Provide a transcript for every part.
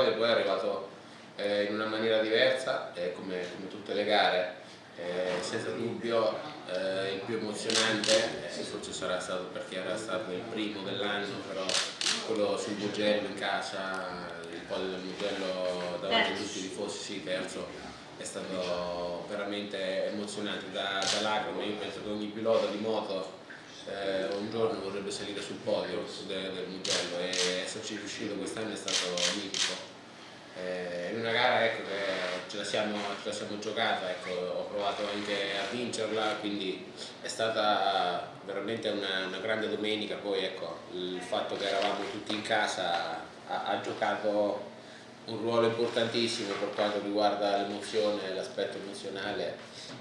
podio poi è arrivato in una maniera diversa, come tutte le gare, senza dubbio il più emozionante, forse sarà stato perché era stato il primo dell'anno, però quello sul Mugello in casa, il podio del Mugello davanti a tutti i tifosi, sì, terzo, è stato veramente emozionante da lacrime. Io penso che ogni pilota di moto un giorno vorrebbe salire sul podio del Mugello, e esserci riuscito quest'anno è stato mitico. In una gara, ecco, che ce la siamo giocata, ecco, ho provato anche a vincerla, quindi è stata veramente una grande domenica. Poi ecco, il fatto che eravamo tutti in casa ha giocato un ruolo importantissimo per quanto riguarda l'emozione, l'aspetto emozionale,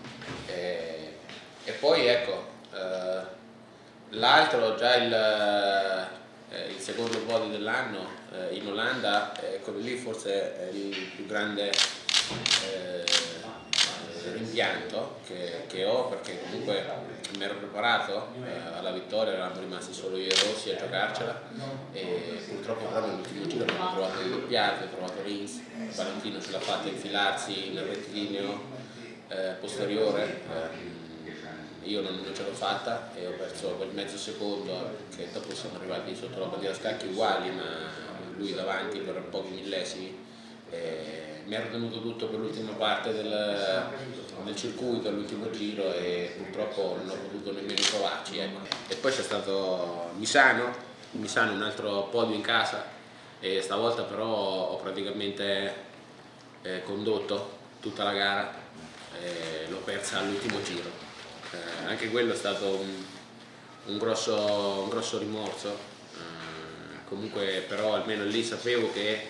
e poi ecco, l'altro, già il secondo podio dell'anno in Olanda, quello lì forse è il più grande rimpianto che ho, perché comunque mi ero preparato alla vittoria, eravamo rimasti solo io e Rossi a giocarcela, e purtroppo proprio nell'ultimo giro abbiamo trovato il doppiato, ho trovato Rins, Valentino ce l'ha fatta infilarsi nel rettilineo posteriore. Io non ce l'ho fatta e ho perso quel mezzo secondo, che dopo siamo arrivati sotto la bandiera a scacchi uguali, ma lui davanti per pochi millesimi. Mi ero tenuto tutto per l'ultima parte del circuito, all'ultimo giro, e purtroppo non ho potuto nemmeno provarci, ecco. E poi c'è stato Misano, un altro podio in casa, e stavolta però ho praticamente condotto tutta la gara, l'ho persa all'ultimo giro. Anche quello è stato un grosso rimorso, comunque però almeno lì sapevo che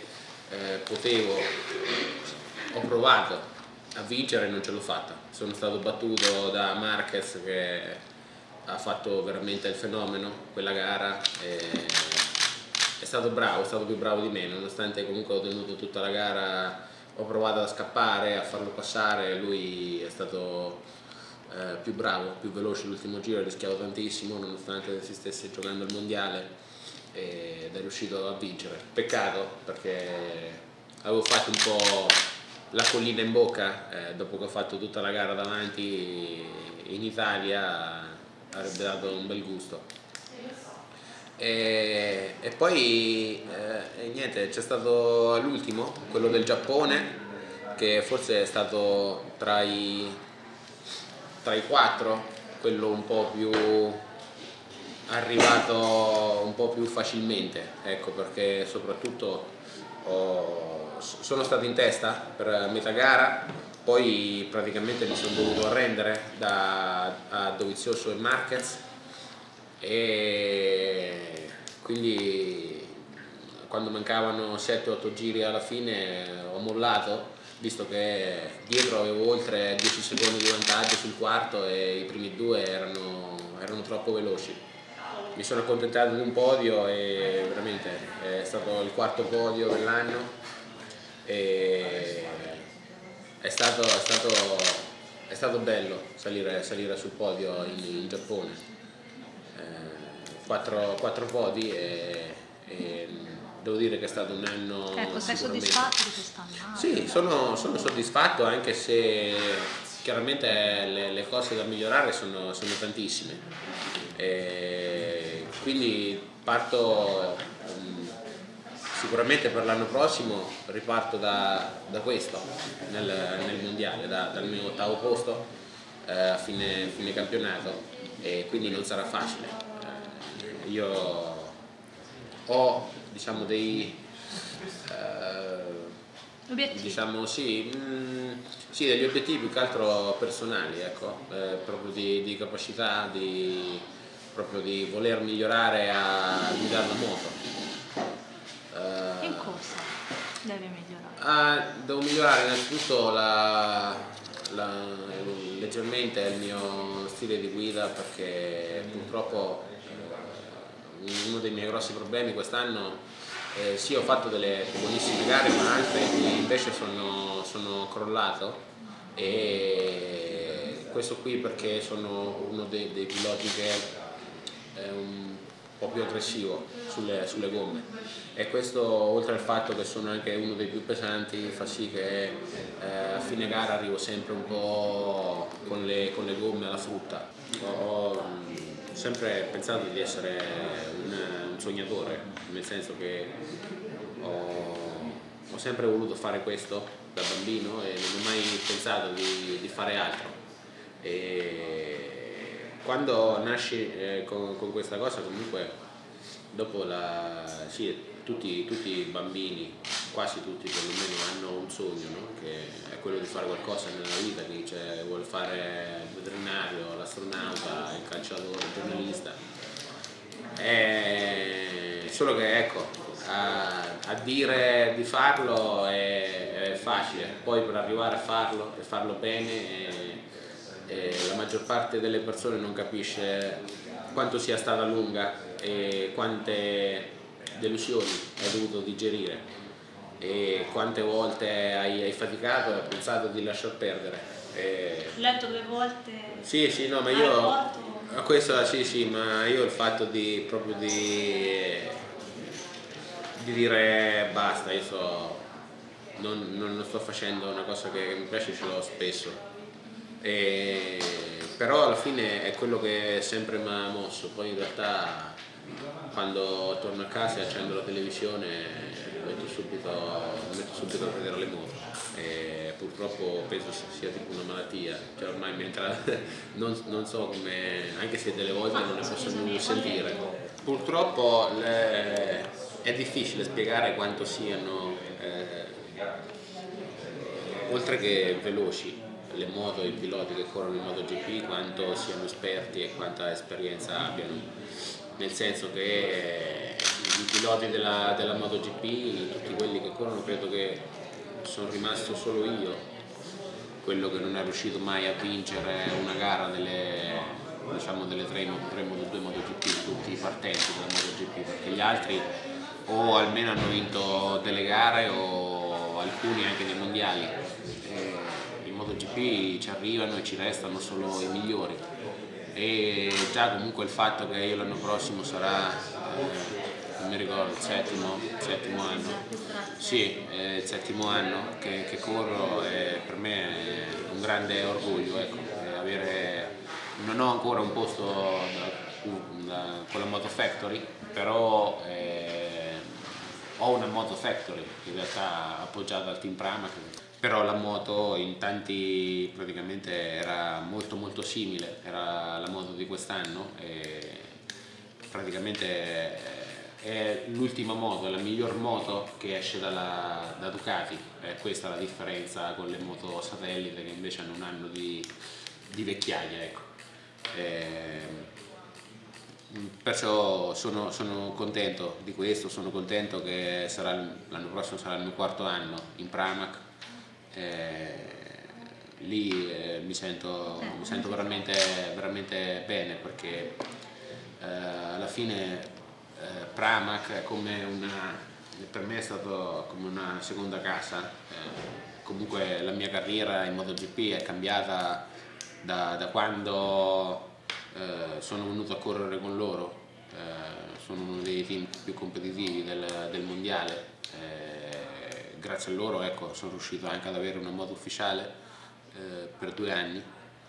ho provato a vincere e non ce l'ho fatta. Sono stato battuto da Marquez, che ha fatto veramente il fenomeno quella gara, è stato bravo, è stato più bravo di me, nonostante comunque ho tenuto tutta la gara, ho provato a scappare, a farlo passare, lui è stato più bravo, più veloce l'ultimo giro, ha rischiato tantissimo nonostante si stesse giocando il mondiale, ed è riuscito a vincere. Peccato, perché avevo fatto un po' la collina in bocca, dopo che ho fatto tutta la gara davanti in Italia, avrebbe dato un bel gusto. E poi niente, c'è stato all'ultimo quello del Giappone, che forse è stato tra i quattro quello un po' più arrivato un po' più facilmente, ecco, perché soprattutto sono stato in testa per metà gara, poi praticamente mi sono dovuto arrendere a Dovizioso e Marquez, e quindi quando mancavano 7-8 giri alla fine ho mollato, visto che dietro avevo oltre 10 secondi di vantaggio sul quarto e i primi due erano troppo veloci. Mi sono accontentato di un podio, e veramente è stato il quarto podio dell'anno, e è stato bello salire sul podio in Giappone. 4 podi, e devo dire che è stato un anno. Ecco, sei soddisfatto di quest'anno? Sì, sono soddisfatto, anche se chiaramente le cose da migliorare sono tantissime. Quindi parto sicuramente per l'anno prossimo, riparto da questo nel mondiale, dal mio 8° posto a fine campionato, e quindi non sarà facile. Io ho, diciamo, dei obiettivi? Diciamo sì, degli obiettivi più che altro personali, ecco, proprio di capacità, proprio di voler migliorare a guidare la moto. In cosa devi migliorare? Devo migliorare innanzitutto leggermente il mio stile di guida, perché purtroppo uno dei miei grossi problemi quest'anno, sì, ho fatto delle buonissime gare, ma altre invece sono crollato, e questo qui perché sono uno dei piloti che po' più aggressivo sulle gomme, e questo, oltre al fatto che sono anche uno dei più pesanti, fa sì che a fine gara arrivo sempre un po' con le gomme alla frutta. Ho sempre pensato di essere un sognatore, nel senso che ho sempre voluto fare questo da bambino e non ho mai pensato di fare altro. E quando nasci con questa cosa, comunque dopo tutti i bambini, quasi tutti perlomeno, hanno un sogno, no? Che è quello di fare qualcosa nella vita, che vuole fare il veterinario, l'astronauta, il calciatore, il giornalista. Solo che ecco, a dire di farlo è facile, poi per arrivare a farlo e farlo bene la maggior parte delle persone non capisce quanto sia stata lunga e quante delusioni hai dovuto digerire e quante volte hai faticato e hai pensato di lasciar perdere. Ho letto 2 volte. Sì, no, ma io questo sì, ma io il fatto di dire basta, non sto facendo una cosa che mi piace, ce l'ho spesso. Però alla fine è quello che sempre mi ha mosso. Poi in realtà quando torno a casa e accendo la televisione metto subito a vedere le moto, e purtroppo penso sia tipo una malattia, cioè ormai non so come, anche se delle volte non ne posso più sentire. Purtroppo è difficile spiegare quanto siano oltre che veloci le moto e i piloti che corrono in MotoGP, quanto siano esperti e quanta esperienza abbiano, nel senso che i piloti della MotoGP, tutti quelli che corrono, credo che sono rimasto solo io quello che non è riuscito mai a vincere una gara delle 3 Moto2 MotoGP, tutti i partenti della MotoGP, perché gli altri o almeno hanno vinto delle gare o alcuni anche dei mondiali. In MotoGP ci arrivano e ci restano solo i migliori, e già comunque il fatto che io l'anno prossimo sarà, non mi ricordo, il settimo anno, sì, il 7° anno che corro, per me è un grande orgoglio, ecco, non ho ancora un posto con la Moto Factory, però ho una Moto Factory in realtà appoggiata al Team Pramac, però la moto in tanti praticamente era molto simile, era la moto di quest'anno e praticamente è l'ultima moto, è la miglior moto che esce da Ducati, questa è la differenza con le moto satellite che invece hanno un anno di vecchiaia, ecco. Perciò sono contento di questo, sono contento che l'anno prossimo sarà il mio 4° anno in Pramac. Lì mi sento veramente bene, perché alla fine Pramac è per me è stato come una seconda casa. Comunque la mia carriera in MotoGP è cambiata da quando sono venuto a correre con loro. Sono uno dei team più competitivi del mondiale. Grazie a loro, ecco, sono riuscito anche ad avere una moto ufficiale per 2 anni,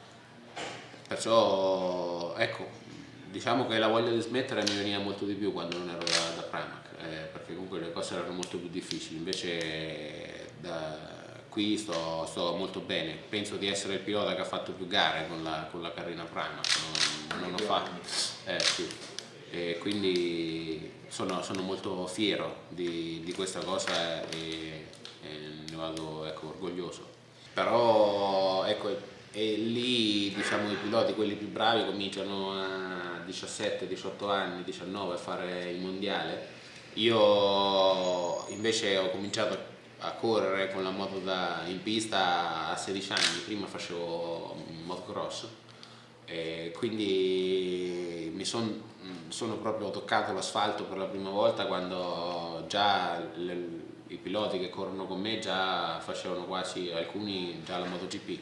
perciò ecco, diciamo che la voglia di smettere mi veniva molto di più quando non ero da Pramac, perché comunque le cose erano molto più difficili. Invece qui sto molto bene, penso di essere il pilota che ha fatto più gare con la carrina Pramac, non ho fatto, sì. E quindi sono molto fiero di questa cosa e ne vado, ecco, orgoglioso. Però ecco, e lì diciamo i piloti, quelli più bravi, cominciano a 17, 18 anni, 19 a fare il mondiale. Io invece ho cominciato a correre con la moto in pista a 16 anni, prima facevo motocross. E quindi sono proprio toccato l'asfalto per la prima volta quando già i piloti che corrono con me già facevano quasi, alcuni già la MotoGP,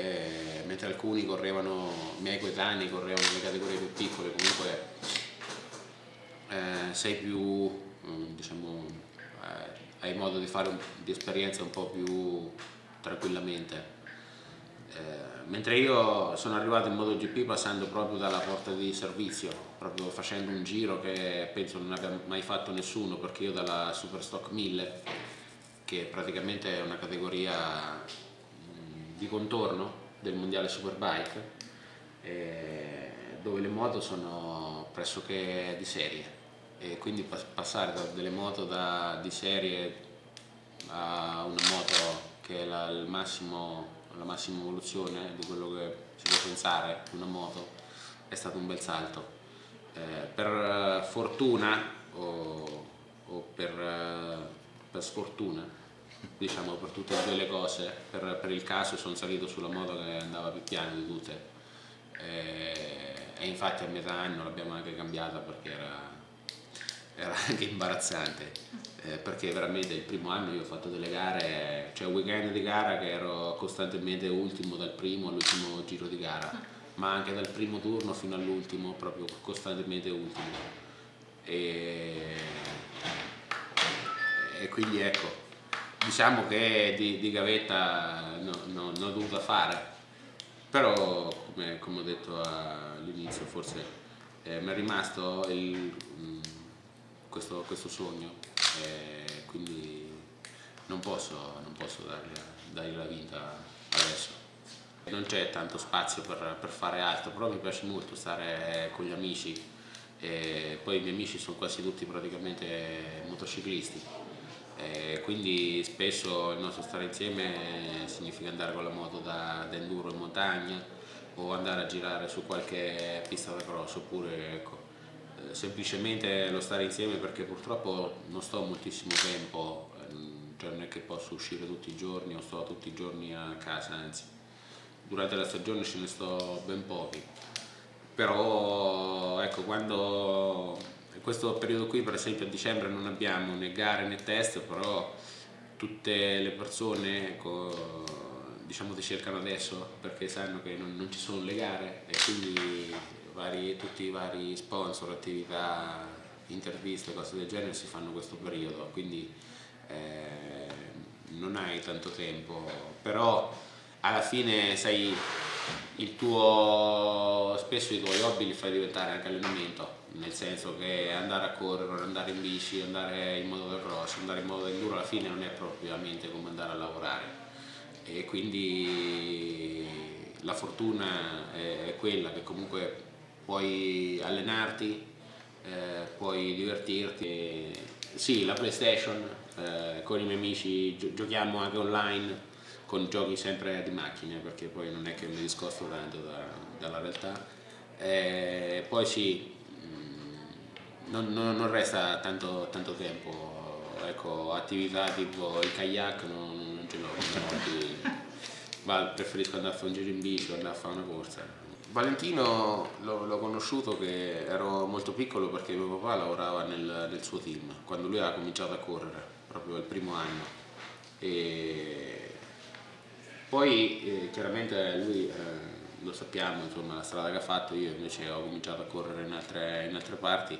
mentre alcuni correvano, i miei coetanei correvano nelle categorie più piccole. Comunque sei più, diciamo, hai modo di fare di esperienza un po' più tranquillamente. Mentre io sono arrivato in MotoGP passando proprio dalla porta di servizio, proprio facendo un giro che penso non abbia mai fatto nessuno, perché io dalla Superstock 1000, che praticamente è una categoria di contorno del mondiale Superbike, dove le moto sono pressoché di serie, e quindi passare da delle moto di serie a una moto che è la massima evoluzione di quello che si può pensare di una moto è stato un bel salto. Per fortuna o per sfortuna, diciamo, per tutte e due le cose, per il caso sono salito sulla moto che andava più piano di tutte, e infatti a metà anno l'abbiamo anche cambiata perché era anche imbarazzante, perché veramente il primo anno io ho fatto delle gare, cioè un weekend di gara che ero costantemente ultimo dal primo all'ultimo giro di gara, ma anche dal primo turno fino all'ultimo proprio costantemente ultimo, e quindi ecco, diciamo che di gavetta non ho dovuto fare, però come ho detto all'inizio forse mi è rimasto questo sogno, quindi non posso dargli la vinta adesso. Non c'è tanto spazio per fare altro, però mi piace molto stare con gli amici, e poi i miei amici sono quasi tutti praticamente motociclisti, quindi spesso il nostro stare insieme significa andare con la moto da enduro in montagna o andare a girare su qualche pista da cross, oppure ecco, semplicemente lo stare insieme, perché purtroppo non sto moltissimo tempo, cioè non è che posso uscire tutti i giorni o sto tutti i giorni a casa, anzi durante la stagione ce ne sto ben pochi, però ecco, quando in questo periodo qui, per esempio a dicembre, non abbiamo né gare né test, però tutte le persone diciamo ti cercano adesso perché sanno che non ci sono le gare, e quindi tutti i vari sponsor, attività, interviste, cose del genere si fanno questo periodo, quindi non hai tanto tempo, però alla fine sai, spesso i tuoi hobby li fai diventare anche allenamento, nel senso che andare a correre, andare in bici, andare in motocross, andare in moto enduro alla fine non è propriamente come andare a lavorare, e quindi la fortuna è quella che comunque puoi allenarti, puoi divertirti. Sì, la PlayStation, con i miei amici giochiamo anche online, con giochi sempre di macchine, perché poi non è che mi discosto tanto dalla realtà. Poi sì, non resta tanto tempo, ecco, attività tipo il kayak non ce l'ho, preferisco andare a fare un giro in bici o andare a fare una corsa. Valentino l'ho conosciuto che ero molto piccolo, perché mio papà lavorava nel suo team quando lui ha cominciato a correre, proprio il primo anno, e poi chiaramente lui, lo sappiamo, insomma, la strada che ha fatto. Io invece ho cominciato a correre in altre parti,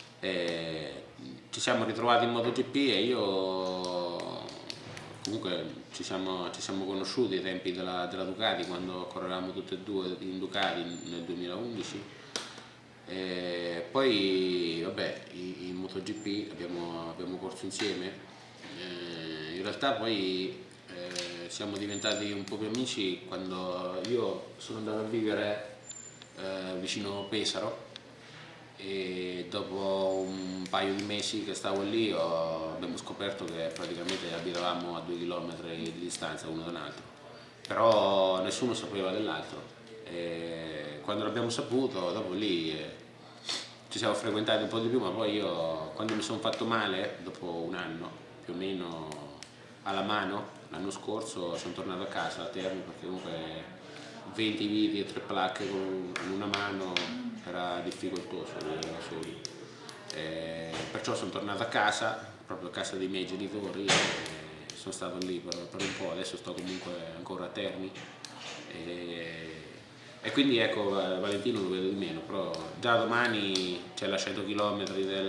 ci siamo ritrovati in MotoGP, e io comunque ci siamo conosciuti ai tempi della Ducati, quando correvamo tutti e due in Ducati nel 2011, e poi vabbè, in MotoGP abbiamo corso insieme, in realtà poi siamo diventati un po' più amici quando io sono andato a vivere vicino Pesaro, e dopo un paio di mesi che stavo lì abbiamo scoperto che praticamente abitavamo a 2 chilometri di distanza uno da un altro, però nessuno sapeva dell'altro, e quando l'abbiamo saputo, dopo lì ci siamo frequentati un po' di più, ma poi io, quando mi sono fatto male, dopo un anno più o meno alla mano, l'anno scorso, sono tornato a casa a Terni, perché comunque 20 viti e 3 placche con una mano era difficoltoso da soli, perciò sono tornato a casa, proprio a casa dei miei genitori, e sono stato lì per un po'. Adesso sto comunque ancora a Terni, E quindi ecco, Valentino lo vedo di meno, però già domani c'è la 100 km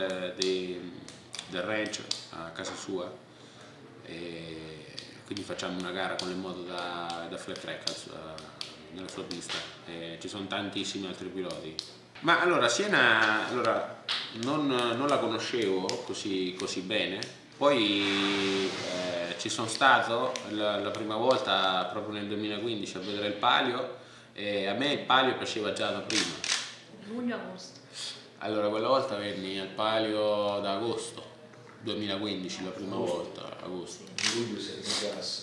del ranch a casa sua, e quindi facciamo una gara con le moto da flat track nella sua pista, e ci sono tantissimi altri piloti. Ma allora Siena non la conoscevo così bene, poi ci sono stato la prima volta proprio nel 2015 a vedere il Palio, e a me il Palio piaceva già da prima. Luglio-agosto. Allora quella volta venni al Palio da agosto 2015, la prima volta, agosto. In luglio sei in classe.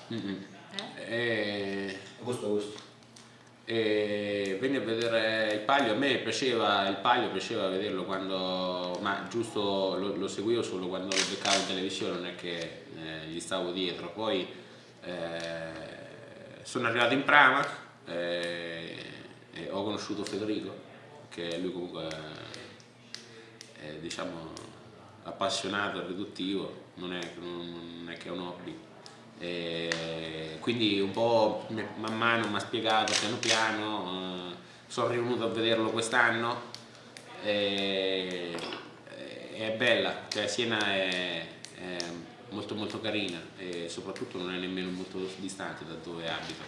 Agosto. E venni a vedere il Palio. A me piaceva, il Palio piaceva vederlo quando, ma giusto lo seguivo solo quando lo beccavo in televisione, non è che gli stavo dietro. Poi sono arrivato in Pramac e ho conosciuto Federico, che lui comunque è diciamo appassionato, riduttivo, non è che è un hobby. E quindi un po' man mano mi ha spiegato piano piano, sono venuto a vederlo quest'anno, e è bella, cioè Siena è molto molto carina, e soprattutto non è nemmeno molto distante da dove abito.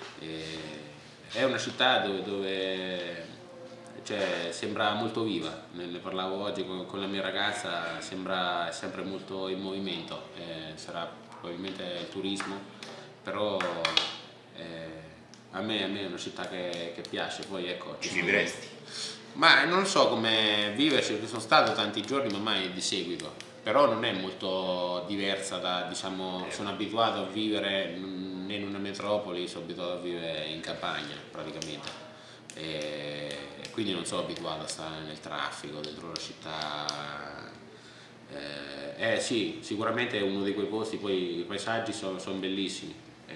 È una città dove cioè, sembra molto viva, ne parlavo oggi con la mia ragazza, sembra sempre molto in movimento, sarà probabilmente il turismo, però a me è una città che piace. Poi ecco, ci vivresti? Ma non so come viverci, perché sono stato tanti giorni ma mai di seguito, però non è molto diversa da, diciamo, sono abituato a vivere in una metropoli, sono abituato a vivere in campagna praticamente, e quindi non sono abituato a stare nel traffico dentro la città. Sì, sicuramente è uno di quei posti, poi i paesaggi sono bellissimi,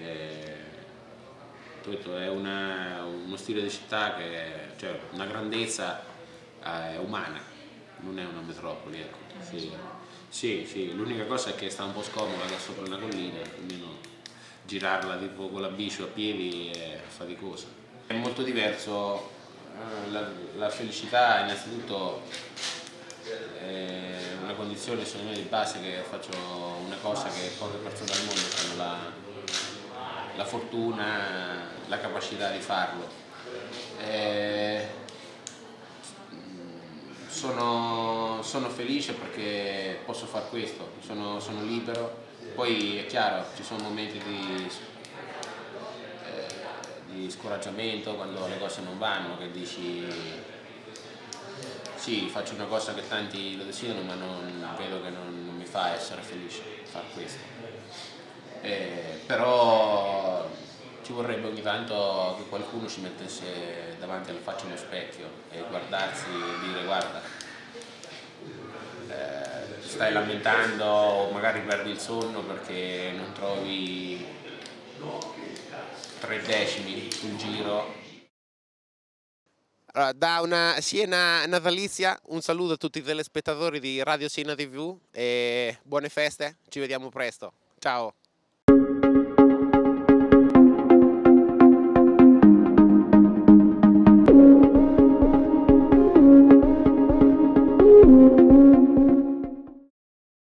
è uno stile di città che, cioè, una grandezza umana, non è una metropoli, ecco. Sì, l'unica cosa è che sta un po' scomoda, che è sopra una collina, almeno girarla tipo con la bici o a piedi è faticosa. È molto diverso, la felicità innanzitutto è una condizione secondo me di base, che faccio una cosa che poche persone al mondo hanno la fortuna, la capacità di farlo. Sono felice perché posso fare questo, sono libero. Poi è chiaro, ci sono momenti di scoraggiamento quando le cose non vanno, che dici sì, faccio una cosa che tanti lo desiderano, ma vedo che non mi fa essere felice fare questo. Però ci vorrebbe ogni tanto che qualcuno ci mettesse davanti alla faccia uno specchio e guardarsi e dire: guarda, ti stai lamentando o magari perdi il sonno perché non trovi 3 decimi sul giro. Allora, da una Siena natalizia, un saluto a tutti i telespettatori di Radio Siena TV e buone feste, ci vediamo presto, ciao!